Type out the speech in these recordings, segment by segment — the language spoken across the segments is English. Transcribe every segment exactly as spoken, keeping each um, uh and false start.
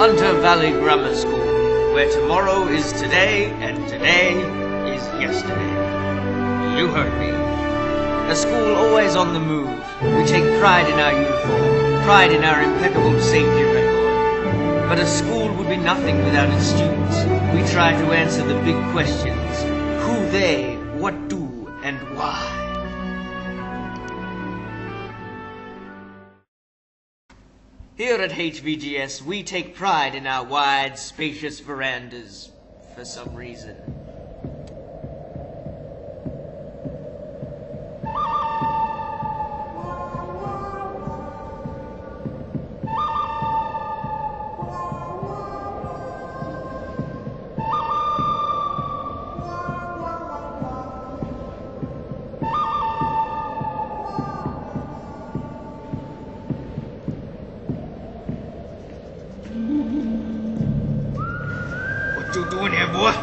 Hunter Valley Grammar School, where tomorrow is today and today is yesterday. You heard me. A school always on the move. We take pride in our uniform, pride in our impeccable safety record. But a school would be nothing without its students. We try to answer the big questions. Who they, what do, and why. Here at H V G S, we take pride in our wide, spacious verandas, for some reason. What you doing here, boy?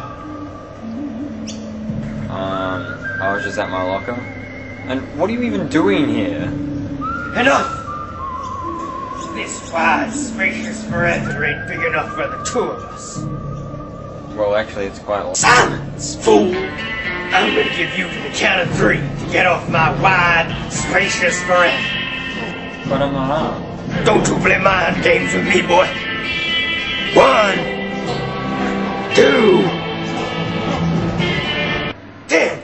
Um, I was just at my locker. And what are you even doing here? Enough! This wide, spacious veranda ain't big enough for the two of us. Well, actually, it's quite long. Silence, fool! I'm gonna give you the count of three to get off my wide, spacious veranda. But I'm not armed. Don't you play mind games with me, boy. One, two, ten.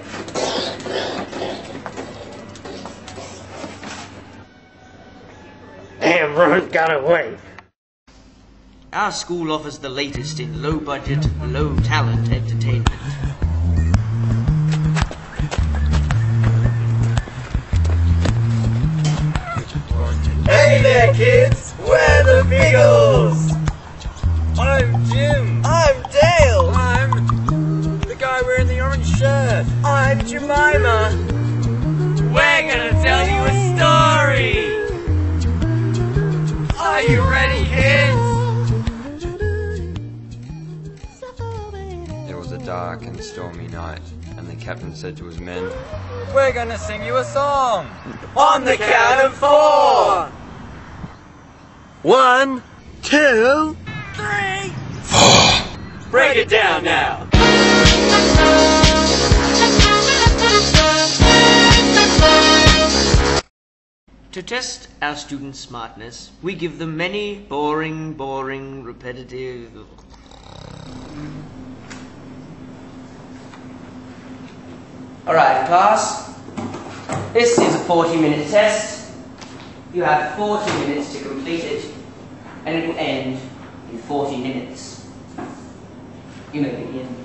Damn, Ron got away. Our school offers the latest in low-budget, low-talent entertainment. Hey there, kids! We're the Beagles! I'm Jim! I'm Dale! I'm the guy wearing the orange shirt! I'm Jemima! We're gonna tell you a story! Are you ready, kids? It was a dark and stormy night, and the captain said to his men, "We're gonna sing you a song! On the count of four! One, two, three, four! Break it down now! To test our students' smartness, we give them many boring, boring, repetitive... Alright, class. This is a forty minute test. You have forty minutes to complete it, and it will end in forty minutes. You may begin.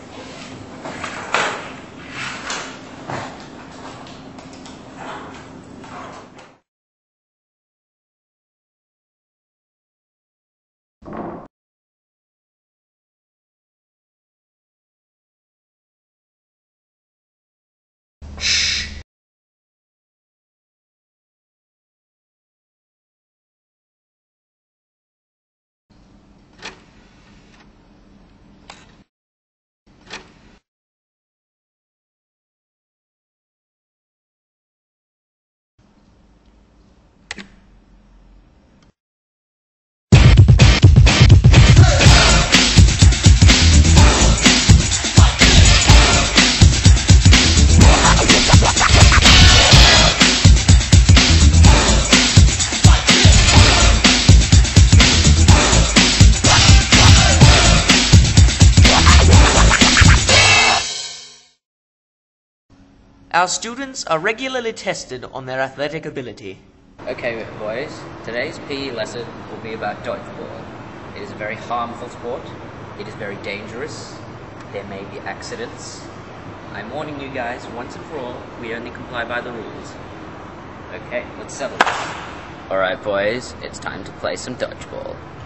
Our students are regularly tested on their athletic ability. Okay, boys, today's P E lesson will be about dodgeball. It is a very harmful sport. It is very dangerous. There may be accidents. I'm warning you guys, once and for all, we only comply by the rules. Okay, let's settle this. Alright, boys, it's time to play some dodgeball.